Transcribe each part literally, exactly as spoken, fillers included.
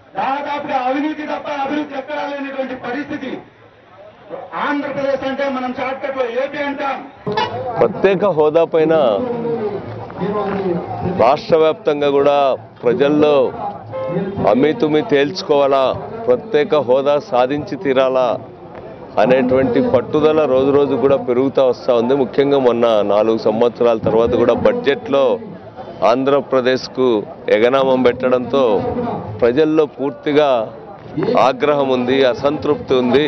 దాదాపుగా అవినీతి తప్ప అభివృద్ధి ఎక్కడా లేనటువంటి పరిస్థితి. ఆంధ్రప్రదేశ్ అంటే మనం షార్ట్కట్ లో ఏపీ అంటాం. ప్రత్యేక హోదా పైన రాష్ట్ర వ్యాప్తంగా కూడా ప్రజల్లో అమితుమి తేల్చుకోవాలా, ప్రత్యేక హోదా సాధించి తీరాలా అనేటువంటి పట్టుదల రోజు రోజు కూడా పెరుగుతూ వస్తూ ఉంది. ముఖ్యంగా మొన్న నాలుగు సంవత్సరాల తర్వాత కూడా బడ్జెట్లో ఆంధ్రప్రదేశ్కు ఎగనామం పెట్టడంతో ప్రజల్లో పూర్తిగా ఆగ్రహం ఉంది, అసంతృప్తి ఉంది.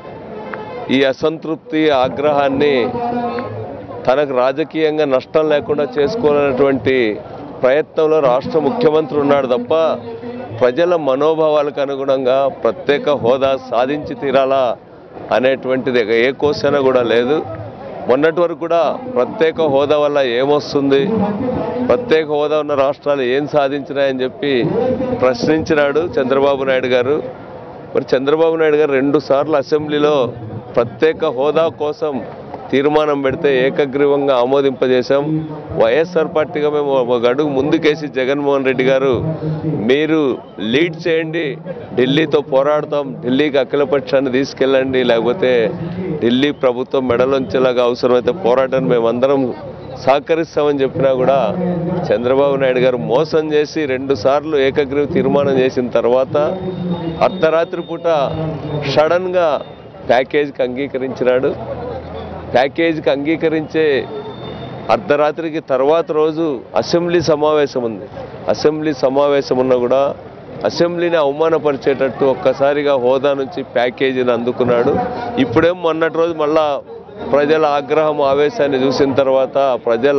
ఈ అసంతృప్తి ఆగ్రహాన్ని తనకు రాజకీయంగా నష్టం లేకుండా చేసుకోవాలనేటువంటి ప్రయత్నంలో రాష్ట్ర ముఖ్యమంత్రి ఉన్నాడు తప్ప ప్రజల మనోభావాలకు అనుగుణంగా ప్రత్యేక హోదా సాధించి తీరాలా అనేటువంటిది ఏ క్వశ్చన్ కూడా లేదు. మొన్నటి వరకు కూడా ప్రత్యేక హోదా వల్ల ఏమొస్తుంది, ప్రత్యేక హోదా ఉన్న రాష్ట్రాలు ఏం సాధించినాయని చెప్పి ప్రశ్నించినాడు చంద్రబాబు నాయుడు గారు. మరి చంద్రబాబు నాయుడు గారు రెండు సార్లు అసెంబ్లీలో ప్రత్యేక హోదా కోసం తీర్మానం పెడితే ఏకగ్రీవంగా ఆమోదింపజేశాం. వైఎస్ఆర్ పార్టీగా మేము ఒక అడుగు ముందుకేసి జగన్మోహన్ రెడ్డి గారు మీరు లీడ్ చేయండి, ఢిల్లీతో పోరాడతాం, ఢిల్లీకి అఖిలపక్షాన్ని తీసుకెళ్ళండి, లేకపోతే ఢిల్లీ ప్రభుత్వం మెడలోంచేలాగా అవసరమైతే పోరాటాన్ని మేమందరం సహకరిస్తామని చెప్పినా కూడా చంద్రబాబు నాయుడు గారు మోసం చేసి రెండు సార్లు ఏకగ్రీవ తీర్మానం చేసిన తర్వాత అర్ధరాత్రి పూట సడన్గా ప్యాకేజీకి అంగీకరించినాడు. ప్యాకేజీకి అంగీకరించే అర్ధరాత్రికి తర్వాత రోజు అసెంబ్లీ సమావేశం ఉంది. అసెంబ్లీ సమావేశం ఉన్నా కూడా అసెంబ్లీని అవమానపరిచేటట్టు ఒక్కసారిగా హోదా నుంచి ప్యాకేజీని అందుకున్నాడు. ఇప్పుడేం మొన్నటి రోజు మళ్ళా ప్రజల ఆగ్రహం ఆవేశాన్ని చూసిన తర్వాత, ప్రజల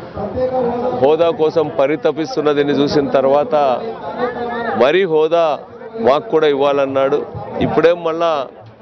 హోదా కోసం పరితపిస్తున్నదిని చూసిన తర్వాత మరీ హోదా మాకు కూడా ఇవ్వాలన్నాడు. ఇప్పుడేం మళ్ళా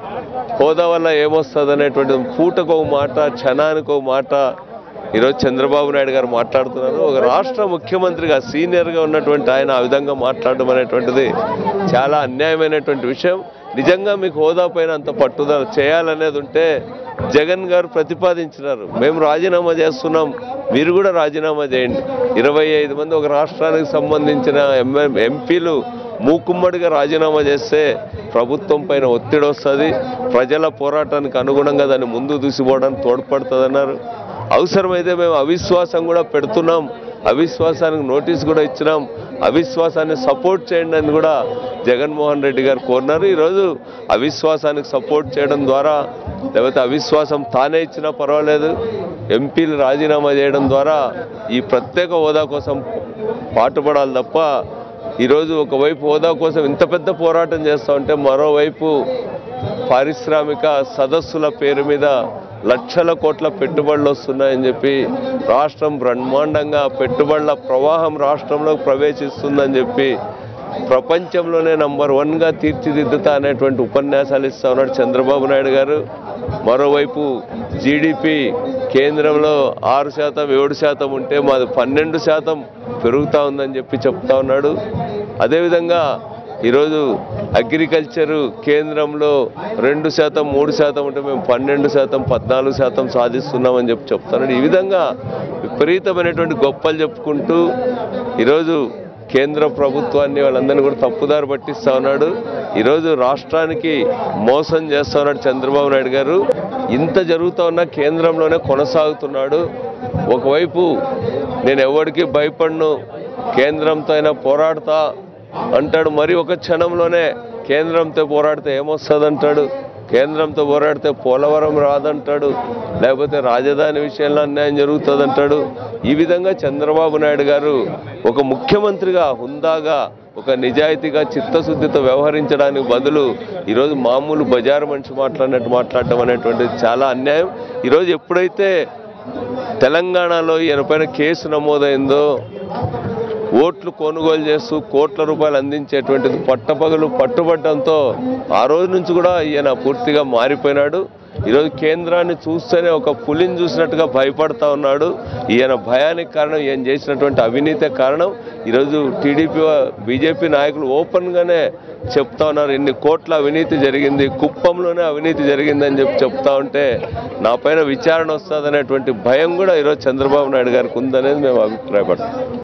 హోదా వల్ల ఏమొస్తుంది అనేటువంటి పూటకు ఒక మాట, క్షణానికి ఒక మాట ఈరోజు చంద్రబాబు నాయుడు గారు మాట్లాడుతున్నారు. ఒక రాష్ట్ర ముఖ్యమంత్రిగా సీనియర్గా ఉన్నటువంటి ఆయన ఆ విధంగా మాట్లాడడం అనేటువంటిది చాలా అన్యాయమైనటువంటి విషయం. నిజంగా మీకు హోదా పైన అంత పట్టుదల చేయాలనేది ఉంటే జగన్ గారు ప్రతిపాదించినారు, మేము రాజీనామా చేస్తున్నాం, మీరు కూడా రాజీనామా చేయండి. ఇరవై ఐదు మంది ఒక రాష్ట్రానికి సంబంధించిన ఎంఎం ఎంపీలు మూకుమ్మడిగా రాజీనామా చేస్తే ప్రభుత్వం పైన ఒత్తిడి వస్తుంది, ప్రజల పోరాటానికి అనుగుణంగా దాన్ని ముందు దూసిపోవడానికి తోడ్పడుతుందన్నారు. అవసరమైతే మేము అవిశ్వాసం కూడా పెడుతున్నాం, అవిశ్వాసానికి నోటీస్ కూడా ఇచ్చినాం, అవిశ్వాసాన్ని సపోర్ట్ చేయండి అని కూడా జగన్మోహన్ రెడ్డి గారు కోరినారు. ఈరోజు అవిశ్వాసానికి సపోర్ట్ చేయడం ద్వారా, లేకపోతే అవిశ్వాసం తానే ఇచ్చినా పర్వాలేదు, ఎంపీలు రాజీనామా చేయడం ద్వారా ఈ ప్రత్యేక హోదా కోసం పాటుపడాలి తప్ప ఈరోజు ఒకవైపు హోదా కోసం ఇంత పెద్ద పోరాటం చేస్తూ ఉంటే మరోవైపు పారిశ్రామిక సదస్సుల పేరు మీద లక్షల కోట్ల పెట్టుబడులు వస్తున్నాయని చెప్పి రాష్ట్రం బ్రహ్మాండంగా పెట్టుబడుల ప్రవాహం రాష్ట్రంలో ప్రవేశిస్తుందని చెప్పి ప్రపంచంలోనే నంబర్ వన్గా తీర్చిదిద్దుతా అనేటువంటి ఉపన్యాసాలు ఇస్తూ ఉన్నాడు చంద్రబాబు నాయుడు గారు. మరోవైపు జీడిపి కేంద్రంలో ఆరు శాతం ఏడు శాతం ఉంటే మాది పన్నెండు శాతం పెరుగుతూ ఉందని చెప్పి చెప్తా ఉన్నాడు. అదేవిధంగా ఈరోజు అగ్రికల్చరు కేంద్రంలో రెండు శాతం మూడు శాతం ఉంటే మేము పన్నెండు శాతం పద్నాలుగు శాతం సాధిస్తున్నామని చెప్పి చెప్తున్నాడు. ఈ విధంగా విపరీతమైనటువంటి గొప్పలు చెప్పుకుంటూ ఈరోజు కేంద్ర ప్రభుత్వాన్ని వాళ్ళందరినీ కూడా తప్పుదారి పట్టిస్తూ ఉన్నాడు. ఈరోజు రాష్ట్రానికి మోసం చేస్తూ ఉన్నాడు చంద్రబాబు నాయుడు గారు. ఇంత జరుగుతూ ఉన్నా కేంద్రంలోనే కొనసాగుతున్నాడు. ఒకవైపు నేను ఎవరికి భయపడను, కేంద్రంతో అయినా పోరాడతా అంటాడు, మరి ఒక క్షణంలోనే కేంద్రంతో పోరాడితే ఏమొస్తుంది అంటాడు, కేంద్రంతో పోరాడితే పోలవరం రాదంటాడు, లేకపోతే రాజధాని విషయంలో అన్యాయం జరుగుతుంది అంటాడు. ఈ విధంగా చంద్రబాబు నాయుడు గారు ఒక ముఖ్యమంత్రిగా హుందాగా ఒక నిజాయితీగా చిత్తశుద్ధితో వ్యవహరించడానికి బదులు ఈరోజు మామూలు బజారు మనిషి మాట్లాడినట్టు మాట్లాడటం అనేటువంటిది చాలా అన్యాయం. ఈరోజు ఎప్పుడైతే తెలంగాణలో ఈయన పైన కేసు నమోదైందో, ఓట్లు కొనుగోలు చేస్తూ కోట్ల రూపాయలు అందించేటువంటిది పట్టపగలు పట్టుబట్టడంతో ఆ రోజు నుంచి కూడా ఈయన పూర్తిగా మారిపోయినాడు. ఈరోజు కేంద్రాన్ని చూస్తేనే ఒక పులిని చూసినట్టుగా భయపడతా ఉన్నాడు. ఈయన భయానికి కారణం ఈయన చేసినటువంటి అవినీతే కారణం. ఈరోజు టీడీపీ బీజేపీ నాయకులు ఓపెన్గానే చెప్తా ఉన్నారు, ఇన్ని కోట్ల అవినీతి జరిగింది, కుప్పంలోనే అవినీతి జరిగిందని చెప్పి చెప్తా ఉంటే నా పైన విచారణ వస్తుంది అనేటువంటి భయం కూడా ఈరోజు చంద్రబాబు నాయుడు గారికి ఉందనేది మేము అభిప్రాయపడతాం.